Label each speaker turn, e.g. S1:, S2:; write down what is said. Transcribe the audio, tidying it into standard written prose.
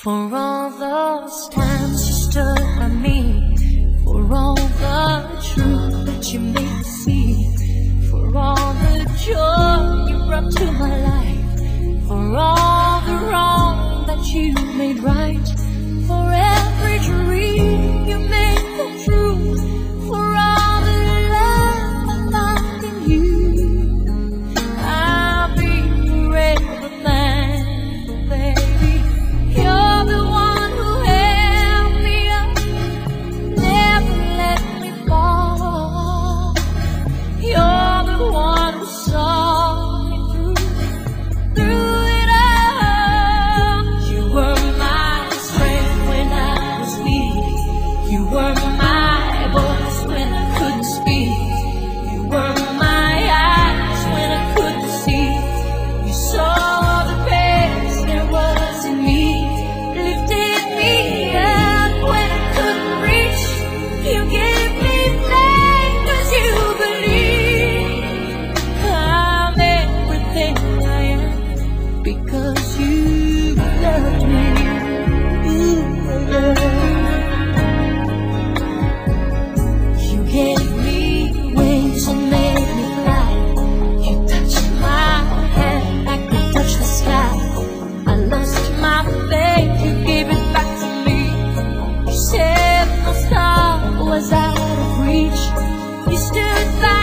S1: For all those times you stood by me, for all the truth that you made me see, for all the joy you brought to my life, for all the wrong that you made right, for every dream you made come true, for all the love I found in you, I'll be forever thankful, baby. You're the one who held me up, never let me fall. You're the one who saw me through it all. You were my strength when I was weak. You were my voice when I couldn't speak. You were my eyes when I couldn't see. You saw the best there was in me, lifted me up when I couldn't reach. You gave me faith 'cause you believe I'm everything I am because you loved me. You gave me wings and made me fly. You touched my head like I touched the sky. I lost my faith, you gave it back to me. You said my star was out of reach. You stood by